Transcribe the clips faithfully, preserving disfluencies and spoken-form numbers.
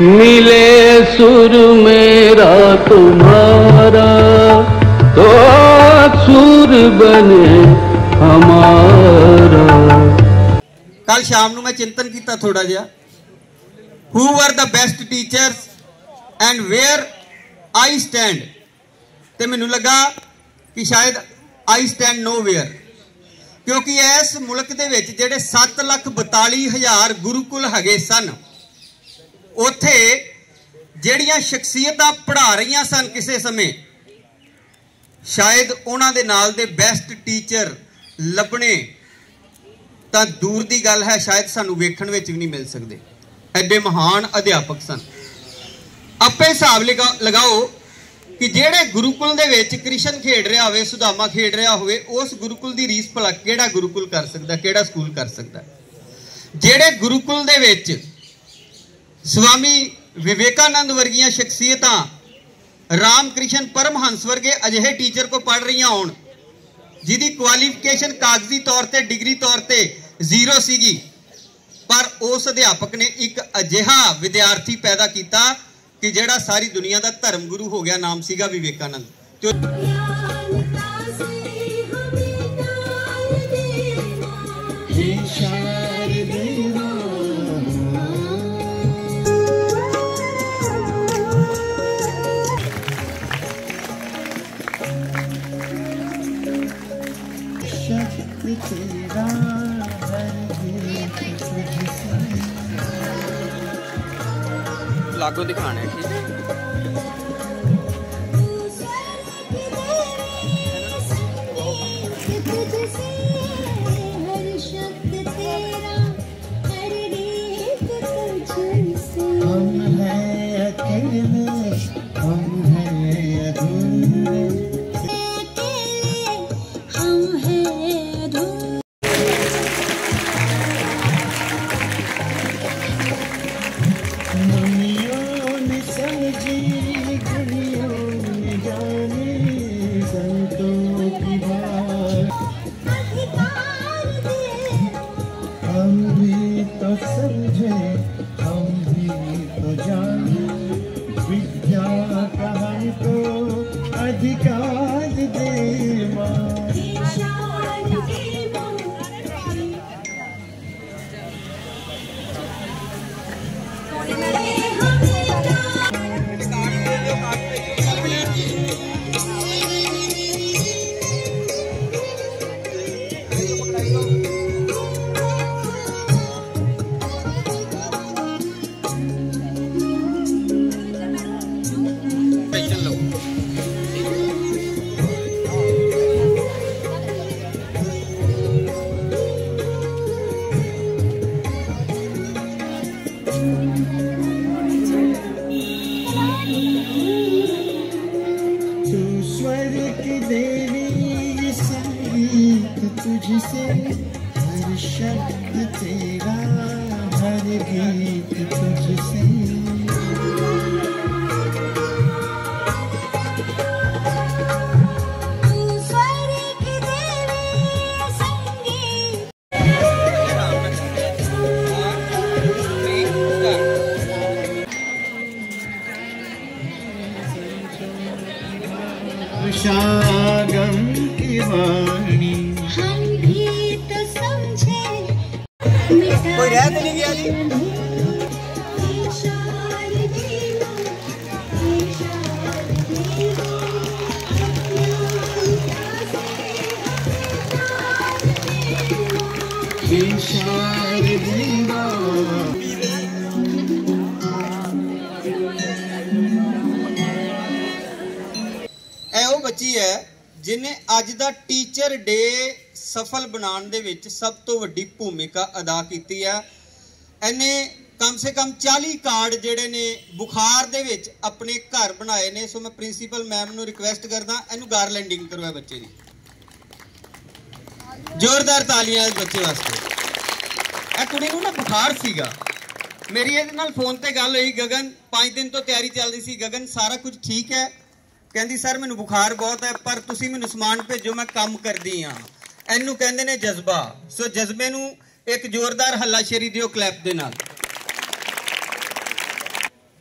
मिले सुर मेरा तुम्हारा तो सुर बने हमारा। कल शाम को मैं चिंतन किया थोड़ा जिहा, who were the best teachers and where I stand, ते मैनू लगा कि शायद आई स्टैंड नो वेयर, क्योंकि इस मुल्क दे विच जिहड़े सत्त लख बताली हज़ार गुरुकुल हैगे सन, उत्थे जिहड़ियां शख्सियतां पढ़ा रही सन किसी समय, शायद उन्हां दे नाल दे बेस्ट टीचर लभणे तां दूर दी गल है, शायद सानू वेखण विच भी नहीं मिल सकदे। एडे महान अध्यापक सन। आपे हिसाब लगाओ कि जेड़े गुरुकुल दे विच कृष्ण खेड रहा होवे, सुदामा खेड रहा होवे, उस गुरुकुल दी रीस भला केड़ा गुरुकुल कर सकदा, केड़ा स्कूल कर सकदा। जेड़े गुरुकुल दे विच स्वामी विवेकानंद वर्गियां शख्सियतां, राम कृष्ण परमहंस वर्गे अजिहे टीचर को पढ़ रही होण, जिहदी क्वालिफिकेशन कागजी तौर पर डिग्री तौर पर जीरो सीगी, पर उस अध्यापक ने एक अजिहा विद्यार्थी पैदा किया कि जेड़ा सारी दुनिया का धर्म गुरु हो गया, नाम सीगा विवेकानंद। तो लागू दिखाना है, ठीक है। हम हैं अकेले, हम हैं अधूरे, हम हैं अधूरे। हम भी तो समझे, हम भी तो जाने, विद्या का हमको अधिकार दे माँ। तुझसे हर शब्द तेरा, हर गीत तुझसे। तू स्वर की देवी संगीत। शागम की वाणी कोई रह तो नहीं गया जी। ए वो बच्ची है जिन्हें अज दा टीचर डे सफल बनाने दे विच सब तो वड्डी भूमिका अदा की है। इन्हें कम से कम चालीस कार्ड जेडे ने बुखार दे विच अपने घर बनाए ने। सो मैं प्रिंसीपल मैम नूं रिक्वेस्ट करदा इनू गारलैंडिंग करवाए बच्चे दी। जोरदार तालियां इस बच्चे वास्ते। ए कुड़ी नूं ना बुखार सीगा, मेरी इहदे नाल फोन ते गल होई, गगन पांच दिन तो तैयारी चल रही सी, गगन सारा कुछ ठीक है? कहंदी सर मैनू बुखार बहुत है, पर तुसीं मैनू समान भेजो, मैं काम करदी हाँ। इनू कहंदे ने जज्बा। सो जज्बे नू एक जोरदार हल्लाशेरी दिओ क्लैप दे नाल।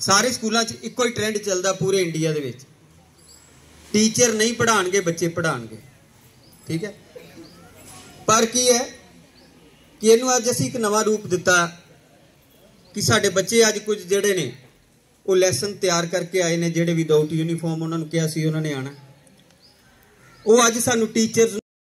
ਸਾਰੇ ਸਕੂਲਾਂ 'ਚ ਇੱਕੋ ਹੀ ਟ੍ਰੈਂਡ ਚੱਲਦਾ ਪੂਰੇ ਇੰਡੀਆ ਦੇ ਵਿੱਚ, ਟੀਚਰ ਨਹੀਂ ਪੜ੍ਹਾਉਣਗੇ ਬੱਚੇ ਪੜ੍ਹਾਉਣਗੇ, ਠੀਕ ਹੈ। ਪਰ ਕੀ ਹੈ ਕਿ ਇਹਨੂੰ ਅੱਜ ਅਸੀਂ ਇੱਕ ਨਵਾਂ ਰੂਪ ਦਿੱਤਾ ਕਿ ਸਾਡੇ ਬੱਚੇ ਅੱਜ ਕੁਝ ਜਿਹੜੇ ਨੇ ਉਹ ਲੈਸਨ ਤਿਆਰ ਕਰਕੇ ਆਏ ਨੇ, ਜਿਹੜੇ ਵਿਦਆਊਟ ਯੂਨੀਫਾਰਮ ਉਹਨਾਂ ਨੂੰ ਕਿਹਾ ਸੀ ਉਹਨਾਂ ਨੇ ਆਣਾ, ਉਹ ਅੱਜ ਸਾਨੂੰ ਟੀਚਰਸ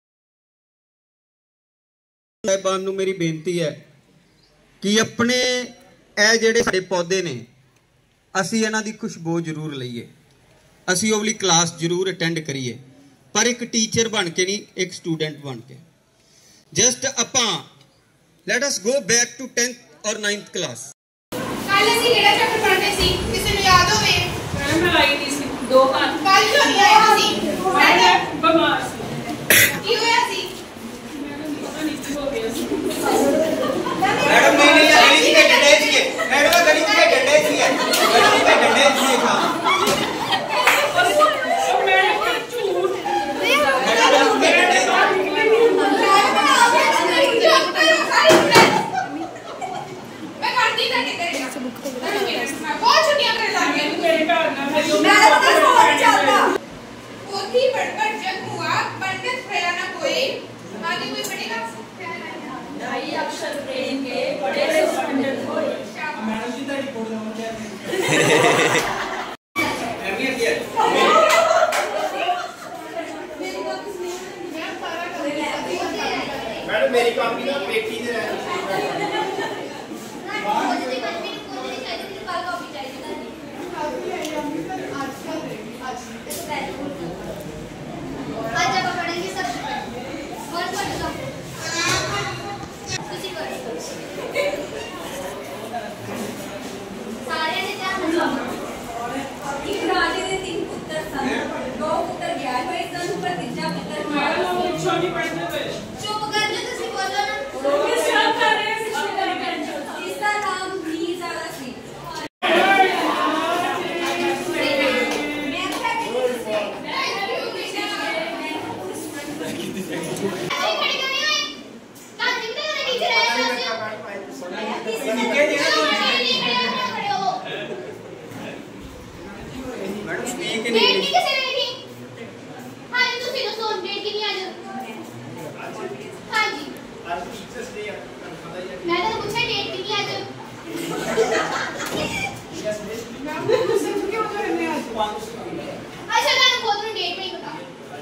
ਸਾਹਿਬਾਨ ਨੂੰ ਮੇਰੀ ਬੇਨਤੀ ਹੈ ਕਿ ਆਪਣੇ ਇਹ ਜਿਹੜੇ ਸਾਡੇ ਪੌਦੇ ਨੇ ਅਸੀਂ ਇਹਨਾਂ ਦੀ ਖੁਸ਼ਬੂ ਜ਼ਰੂਰ ਲਈਏ, ਅਸੀਂ ਉਹ ਵਾਲੀ ਕਲਾਸ ਜ਼ਰੂਰ ਅਟੈਂਡ ਕਰੀਏ, ਪਰ ਇੱਕ ਟੀਚਰ ਬਣ ਕੇ ਨਹੀਂ, ਇੱਕ ਸਟੂਡੈਂਟ ਬਣ ਕੇ। ਜਸਟ ਆਪਾਂ let us go back to tenth ਔਰ ninth ਕਲਾਸ। ਕੱਲ ਅਸੀਂ ਕਿਹੜਾ ਚੈਪਟਰ ਪੜ੍ਹਦੇ ਸੀ, ਕਿਸੇ ਨੂੰ ਯਾਦ ਹੋਵੇ? ਮੈਡਮ ਮੈਂ ਆਈ ਨਹੀਂ ਸੀ ਦੋ ਵਾਰ। ਕੱਲ ਕਿਉਂ ਨਹੀਂ ਆਏ ਸੀ? ਮੈਂ ਬਿਮਾਰ ਸੀ। ਕੀ ਹੋਇਆ ਸੀ? ਮੈਡਮ ਪਤਾ ਨਹੀਂ ਕੀ ਹੋ ਗਿਆ ਸੀ। मैडम नहीं नहीं गणित के डंडे चाहिए, मैडम गणित के डंडे चाहिए, गणित के डंडे चाहिए था और मैडम का झूठ, मैडम गणित के डंडे मैं करती था कि तेरे बहुत छुट्टियां कर लागे मेरे घर ना मेरी मैं तो फोन चलता पोथी पढ़कर जग हुआ पंडित भया ना कोई, आगे कोई पढ़ेगा? ढाई अक्षर प्रेम के बड़े से पंडित होए। मैडम जी ताड़ी बोल रहा हूं क्या मैडम मेरी कॉपी ना पेटी दे रहा छोटी पढ़ने पे चुप कर ले, तुसी बोलो ना। किस काम कर रहे हैं सिस्टर का? इसका नाम भी ज़्यादा सी। मैडम स्पीक डेट नहीं नहीं किसे नहीं थी? हाँ जी, तुसी दसो डेट कितनी आज? हाँ जी, आज टीचर्स डे है, पता ही है। मैं तो पूछा डेट कितनी आज? अच्छा मैं खुद ਨੂੰ डेट नहीं पता।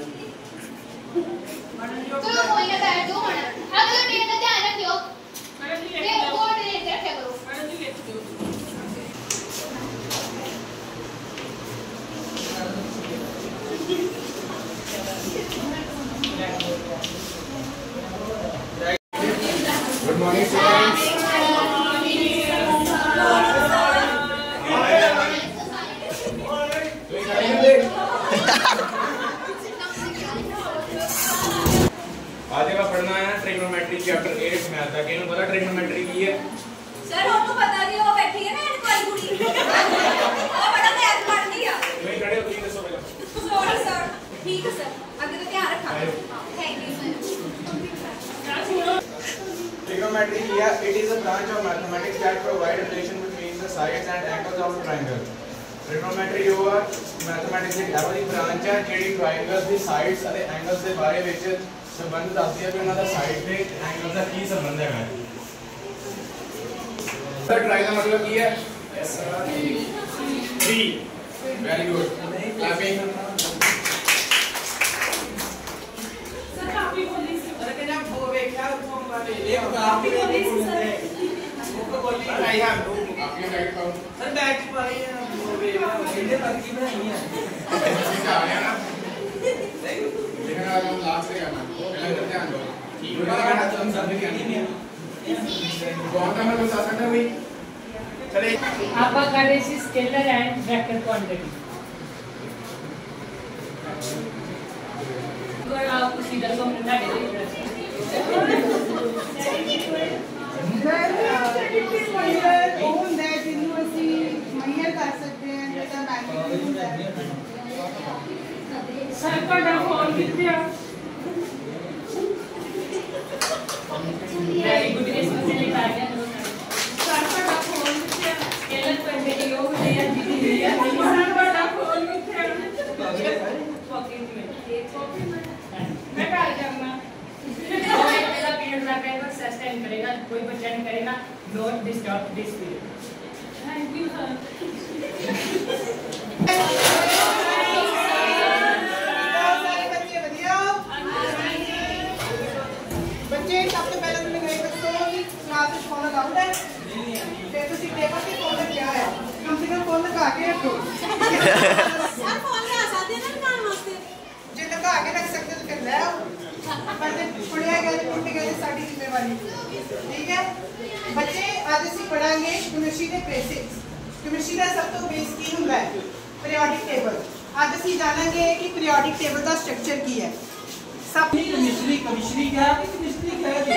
चलो कोई ना, बैठ जाओ मना। अगर डेट का ध्यान रखियो, मैडम जी मैं लिख दो। कोड डेट रखा करो। मैडम जी लिख दो। Good morning students. आज का पढ़ना है ट्रिग्नोमेट्री चैप्टर एट में आता है। किन्होंने पता ट्रिग्नोमेट्री की है? सर ਉਹਨੂੰ ਪਤਾ ਨਹੀਂ, ਉਹ ਬੈਠੀ ਹੈ ਨਾ ਇਹਨੂੰ ਕੋਈ ਕੁੜੀ ਉਹ ਬੜਾ ਮੈਥ ਪੜ੍ਹਦੀ ਆ। तुम्हें खड़े हो तीन दसो पहले। ਸੌਰੀ ਸਰ, ਠੀਕ ਹੈ ਸਰ, ਅੱਗੇ ਤੋਂ ਧਿਆਨ ਰੱਖਾਂਗੇ। Thank you sir. Trigonometry here, it is a branch of mathematics that provide relation between the sides and angles of a triangle. Trigonometry ਉਹ ਮੈਥਮੈਟਿਕਸ ਦੀ ਇਹੋ ਜਿਹੀ ਬ੍ਰਾਂਚ ਹੈ ਜਿਹੜੀ ਟ੍ਰਾਇੰਗਲਸ ਦੀ ਸਾਈਡਸ ਅਤੇ ਐਂਗਲਸ ਦੇ ਬਾਰੇ ਵਿੱਚ ਸੰਬੰਧ ਦੱਸਦੀ ਹੈ ਕਿ ਉਹਨਾਂ ਦਾ ਸਾਈਡ ਤੇ ਐਂਗਲ ਦਾ ਕੀ ਸੰਬੰਧ ਹੈ। ਸਰ ਟ੍ਰਾਈ ਦਾ ਮਤਲਬ ਕੀ ਹੈ? Three. Very good, clapping. Sir काफी बोली से ਅਰੇ ਕਿੰਨਾ ਹੋ ਵੇਖਿਆ ਉਥੋਂ ਮਾਰੇ ਲੈ काफी बोली से सर। ਉਹ ਬੋਲੀ ਆਈ ਹਾਂ ਦੋ ਆਪਣੀ ਸਾਈਡ ਪਾਉ ਸਰ ਬੈਕ ਚ ਪਾ ਰਹੀ ਹੈ ਹੋ ਵੇਖਿਆ ਇਹਦੇ ਪਰ ਕੀ ਬਣਾਈ ਹੈ ਠੀਕ ਆ ਗਿਆ ਨਾ ਦੇਖਣਾ ਆ ਲਾਸਟ ਤੇ ਆਣਾ ਪਹਿਲਾਂ ਇੱਧਰ ਧਿਆਨ ਦਿਓ ਠੀਕ ਹੈ ਨਾ ਤੁਮ ਸਭ ਵੀ ਨਹੀਂ ਹੈ ਕੌਣ ਕਾ ਮੈਂ ਬਤਾ ਸਕਦਾ ਵੀ चले आप कर रहे हैं स्केलर एंड वेक्टर क्वांटिटी। अगर आप सीधा को मिलना है सर का फोन कितने वेरी गुड इसमें लिखा है सर का फोन स्केलर क्वांटिटी हो गया Don't disturb this period. Thank you, sir. ਬੱਚੇ ਸਭ ਤੋਂ ਪਹਿਲਾਂ ਮੈਨੂੰ ਇਹ ਦੱਸੋ ਕਿ ਕਲਾਸ ਵਿੱਚ ਫੋਨ ਅਲਾਉਡ ਹੈ? ਤੇ ਤੁਸੀਂ ਟੇਬਲ ਤੇ ਫੋਨ ਰੱਖਿਆ ਹੋਇਆ, ਕਮ ਸੇ ਕਮ ਫੋਨ ਲਗਾ ਕੇ ਰੱਖੋ। ਸਰ ਫੋਨ ਲਿਆ ਸਕਦੇ ਨਾ ਲਗਾਉਣ ਵਾਸਤੇ? ਜੇ ਲਗਾ ਕੇ ਰੱਖ ਸਕਦੇ ਤਾਂ ਫਿਰ ਲੈ ਆਓ, ਪਰ ਜੇ ਫੜਿਆ ਗਿਆ ਤੇ ਟੁੱਟ ਗਿਆ ਤੇ ਸਾਡੀ ਜ਼ਿੰਮੇਵਾਰੀ। ਠੀਕ ਹੈ ਬੱਚੇ, ਅੱਜ ਅਸੀਂ ਪੜਾਂਗੇ ਕੈਮਿਸਟਰੀ ਦੇ ਬੇਸਿਕਸ। ਕੈਮਿਸਟਰੀ ਦਾ ਸਭ ਤੋਂ ਬੇਸ ਕੀ ਹੁੰਦਾ ਹੈ? Periodic table. ਅੱਜ ਅਸੀਂ ਜਾਣਾਂਗੇ ਕਿ ਪੀਰੀਓਡਿਕ ਟੇਬਲ ਦਾ ਸਟਰਕਚਰ ਕੀ ਹੈ। सब केमिस्ट्री केमिस्ट्री क्या है? केमिस्ट्री क्या है?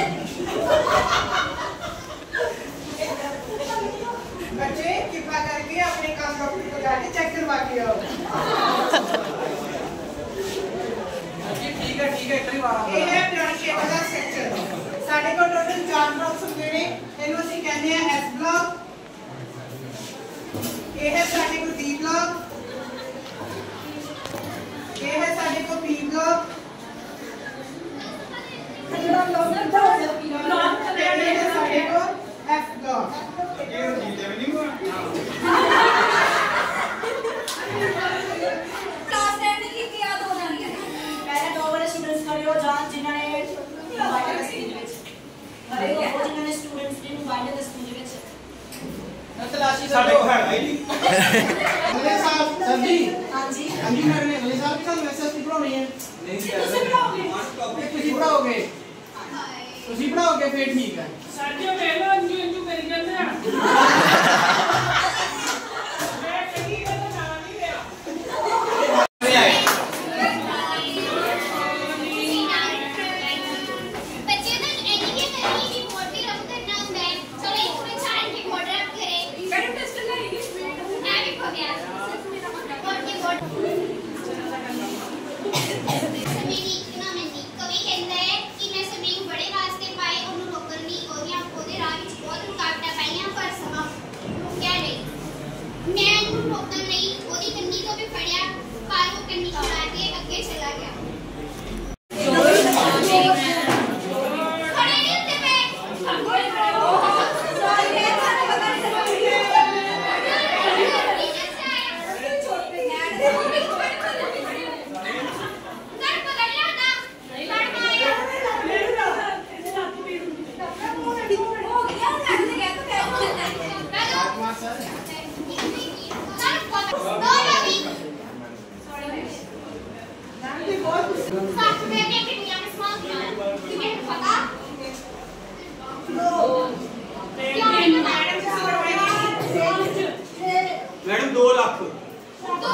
बच्चे कृपा करके अपने काम डॉक्टर को जाके चेक करवा के आओ। ठीक है ठीक है करवा। ये है पीरियोडिक टेबल का स्ट्रक्चर। साडे को टोटल चार ब्लॉक्स होंगे ने, इनको ਅਸੀਂ ਕਹਿੰਦੇ ਆ एस ब्लॉक। ये है साडे को डी ब्लॉक। ये है साडे को पी ब्लॉक। तलाशी साडे को है भाई अगले साल सर जी हां जी हां जी मैडम ने अगले साल भी सानू एसएसटी पढ़ाਉਣੀ है नहीं जी ਤੁਸੀਂ ਪੜਾਓਗੇ ਤੁਸੀਂ ਪੜਾਓਗੇ ਤੁਸੀਂ ਪੜਾਓਗੇ ਫੇਰ ਠੀਕ ਹੈ ਸਰ ਜੀ ਵੇਖ ਲਓ ਅੰਜੂ ਅੰਜੂ ਕਰੀ ਜਾਂਦੇ ਆ ਮੈਂ ਕਹੀ ਇਹ ਤਾਂ ਨਾਮ ਨਹੀਂ ਲਿਆ मैडम दो लाख दो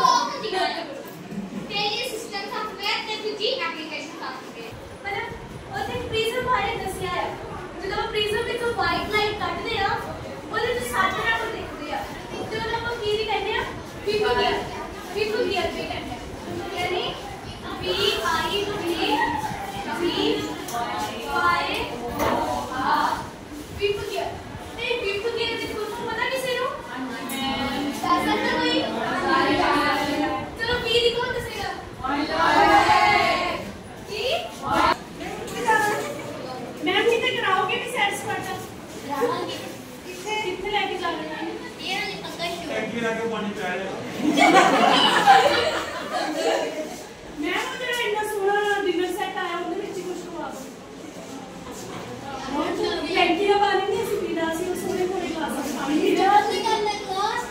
तेरी सिस्टम सॉफ्टवेयर ते दूजी एप्लीकेशन सॉफ्टवेयर मतलब ओते प्रिज्म बारे दसिया है ਜਦੋਂ ਪ੍ਰਿਜ਼ਮ ਵਿੱਚ ਵਾਈਟ ਲਾਈਟ ਕੱਢਦੇ ਆ ਉਹਦੇ ਵਿੱਚ ਸੱਤ ਰੰਗ ਦਿਖਦੇ ਆ ਤੇ ਉਹਨੂੰ ਆਪਾਂ ਕੀ ਕਹਿੰਦੇ ਆ ਪੀਪਲ ਗੀਅਰ ਪੀਪਲ ਗੀਅਰ ਵੀ ਕਹਿੰਦੇ ਆ ਯਾਨੀ P I P P Y ਆ ਪੀਪਲ ਗੀਅਰ ਤੇ ਪੀਪਲ ਗੀਅਰ ਦੇ ਕੁਝ ਪਤਾ ਕਿਸੇ ਨੂੰ ਦੱਸ ਸਕਦਾ ਕੋਈ ਚਲੋ ਪੀ ਦੀ ਕੌਣ ਦੱਸੇਗਾ ਕੀ मैम कितने कराओगे कि सेट स्पाटा कराओगे कितने कितने लेके जा रहे हैं ये वाली पक्का शो टैंकी लगा पानी पिया ले मैम उधर इतना सोना डिनर सेट आया उधर नीचे कुछ खवा दो टैंकी का पानी नहीं ऐसे पीना सी उस सोने को नहीं खा सकते पानी नहीं जरूरत नहीं करना क्लास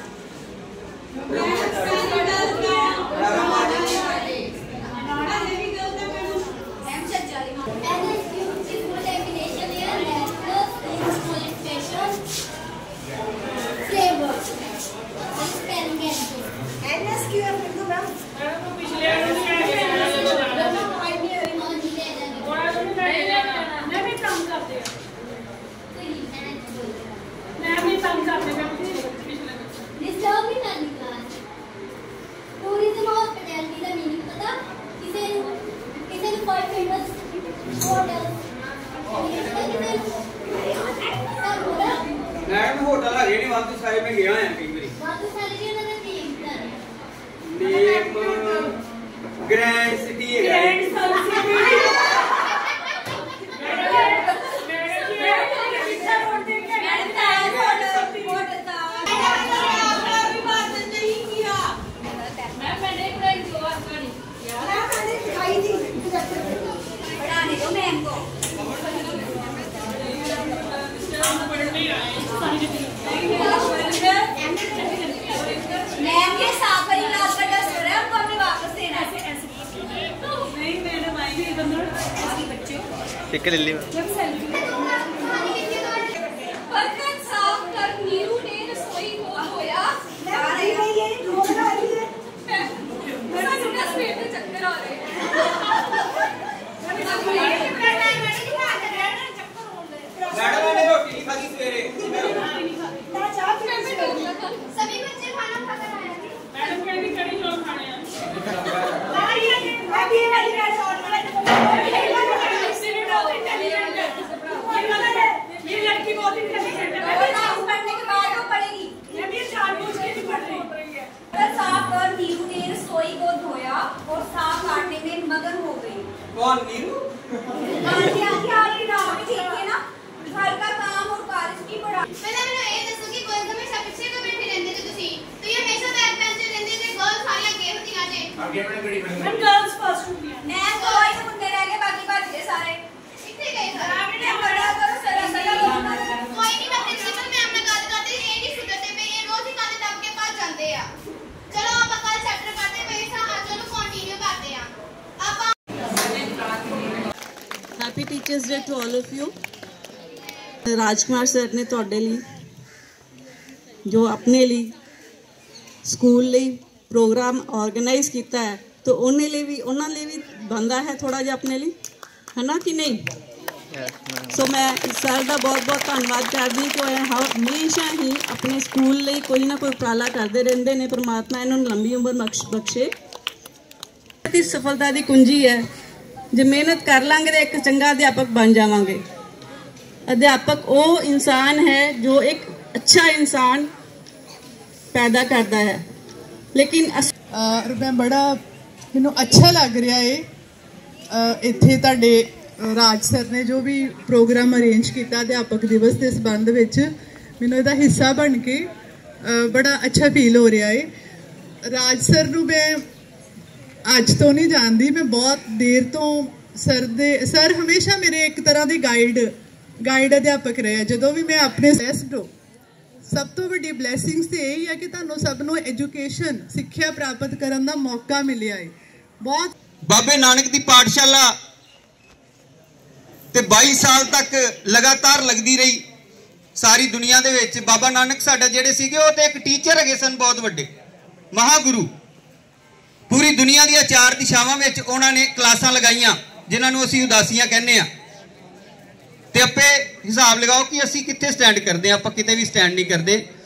मैडम होटल है रेडी वास्तु साहिब में गया है कई बारी वास्तु साहिब जी ने नेम नेम ग्रैंड सिटी है ग्रैंड सिटी मैडम एक ले ली बर्तन साफ कर नीरू ने रसोई को धोया। मेरा सुना पेट में चक्कर आ रहे हैं। मैडम मैंने रोटी नहीं खाई सवेरे। सभी बच्चे खाना खाकर आए हैं। मैडम कहती कड़ी चौल खाने हैं। ये लड़की बहुत इंटेलिजेंट है। पढ़ने के बाद वो पढ़ेगी। ये भी जानबूझ के नहीं पढ़ रही है। साफ कर नीरू ने रसोई को धोया और साफ काटने में मगन हो गई। कौन नीरू? आंटी आंटी आपकी नाम भी ठीक है ना? घर का काम और कॉलेज की पढ़ाई। ਪਹਿਲਾਂ ਮੈਨੂੰ ਇਹ ਦੱਸੋ ਕਿ ਕੋਈ ਹਮੇਸ਼ਾ ਪਿੱਛੇ ਕਿਉਂ ਬੈਠੇ ਰਹਿੰਦੇ ਜੇ ਤੁਸੀਂ? ਤੁਸੀਂ ਹਮੇਸ਼ਾ ਬੈਕ ਬੈਂਚ ਤੇ ਰਹਿੰਦੇ ਜੇ ਗਰਲਸ ਸਾਰੀਆਂ ਅੱਗੇ ਹੁੰਦੀਆਂ ਜੇ। ਅੱਗੇ ਮੈਂ ਗੜੀ ਬਣ हम गर्ल्स फर्स्ट होती हैं। मैं तो आई से मुंडे रह गए बाकी भज गए सारे। ਕਿੱਥੇ ਗਏ ਸਾਰੇ? मैं पढ़ा करो सरा सरा बोलना। ਕੋਈ ਨਹੀਂ ਮੈਂ ਪ੍ਰਿੰਸੀਪਲ ਮੈਮ ਨਾਲ ਗੱਲ ਕਰਦੀ ਇਹ ਨਹੀਂ ਸੁਧਰਦੇ ਪਏ ਇਹ ਰੋਜ਼ ਹੀ ਕਾਲੇ ਦੱਬ ਕੇ ਭੱਜ ਜਾਂਦੇ ਆ। ਚਲੋ ਆਪਾਂ ਕੱਲ ਚੈਪਟਰ ਪੜ੍ਹਦੇ ਪਏ ਸਾਂ ਅੱਜ ਉਹਨੂੰ ਕੰਟੀਨਿਊ ਕਰਦੇ ਆ। ਆਪਾਂ happy teachers day to all of you. Rajkumar sir ने तुहाडे लई जो अपने लिए स्कूल ਲਈ प्रोग्राम ऑर्गेनाइज किया है तो उन्हें लिए भी उन्होंने लिए भी बनता है थोड़ा जिहा अपने लिए है ना कि नहीं। सो मैं सर का बहुत बहुत धन्यवाद करती कि हमेशा ही अपने स्कूल लिए कोई ना कोई उपराला करते रहते हैं। परमात्मा इन्होंने लंबी उम्र बख्श बख्शे। सफलता की कुंजी है जे मेहनत कर लांगे तो एक चंगा अध्यापक बन जावांगे। अध्यापक वो इंसान है जो एक अच्छा इंसान पैदा करता है। लेकिन मैं बड़ा मैनू अच्छा लग रहा है इत्थे तुहाडे राज सर ने जो भी प्रोग्राम अरेंज किया अध्यापक दिवस के संबंध विच मैनू इहदा हिस्सा बन के बड़ा अच्छा फील हो रहा है। राज सर नू मैं अज तो नहीं जानती मैं बहुत देर तो सर दे सर हमेशा मेरे एक तरह की गाइड गाइड अध्यापक रहे। जो भी मैं अपने बेस्ट हो सब तो वड्डी ब्लैसिंग्स तो यही है कि तुहानू सब नू एजुकेशन सिक्ख्या प्राप्त करने का मौका मिलिया है। बहुत बाबे नानक की पाठशाला ते बाईस साल तक लगातार लगती रही सारी दुनिया दे विच। बाबा नानक साडा जिहड़े सीगे वो ते एक टीचर है सन बहुत वड्डे महागुरु। पूरी दुनिया दी चार दिशावां विच उन्होंने क्लासां लगाईयां जिन्हां नूं असीं उदासियां कहने आ। ते आपे हिसाब लगाओ कि असीं कित्थे स्टैंड करदे आं। आपां किते भी स्टैंड नहीं करदे।